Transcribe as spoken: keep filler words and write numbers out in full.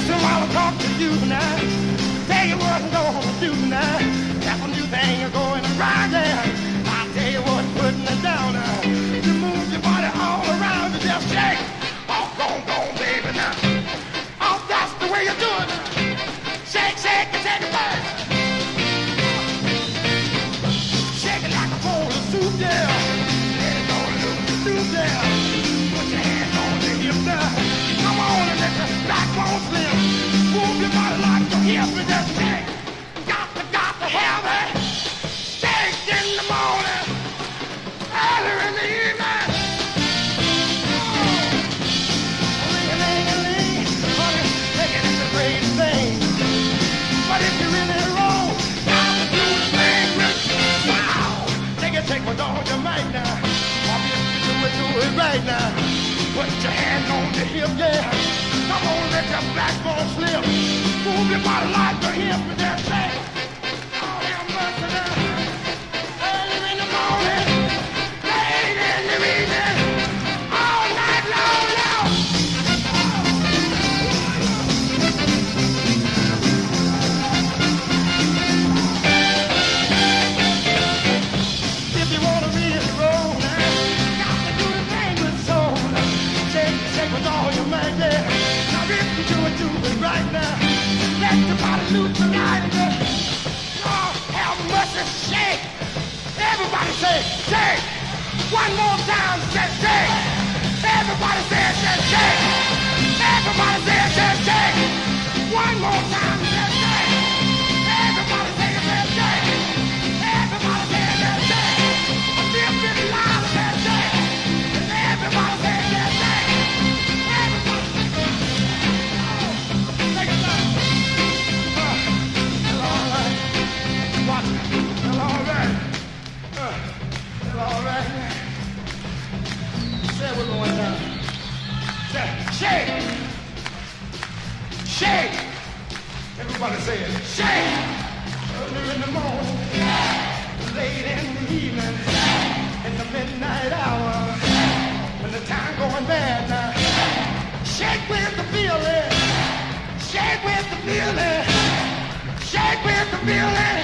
Listen while I talk to you now. Tell you what I'm gonna do now. Got a new thing going around there. I'll tell you what's putting it down now. You move your body all around, you just shake. Oh, go, go, baby now. Oh, that's the way you do it now. Shake, shake, and take it back. Shake it like a bowl of soup, yeah. Let it go, little soup, yeah. Put your hands on the hip now. Come on and let the backbone slip. Move your body like your hip and just shake. Got to, got to have it. Shake in the morning, early in the evening. Oh, ling-a-ling-a-ling, honey, thinking it's a great thing. But if you're really wrong, got to do the thing with wow. Take it, take what all you might now. Or if you do it, do it right now. Put your hand on the hip, yeah. Come on, let your backbone slip. Move your body like the hip and just say, oh, have mercy now. Early in the morning, late in the evening, all night long now. If you want to really roll now, got to do the thing with soul. Shake, shake with all your might, yeah. Now if you do it, do it right now. Let your body loose tonight and just, oh, have mercy, shake. Everybody say, shake. One more time, say, shake. Everybody say, just shake. Everybody say, just shake. One more time, just shake. Everybody say, just shake. Everybody say, just shake. A little bit louder, just shake. Everybody say, just shake. Everybody say, take it down. It's all right. Watch it. It's all right. Uh, it's all right. Say it with me one time. Say, shake. Shake. Everybody say it. Shake. Early in the morning. Late in the evening. In the midnight hour. When the time going bad now. Shake with the feeling. Shake with the feeling. Shake with the feeling.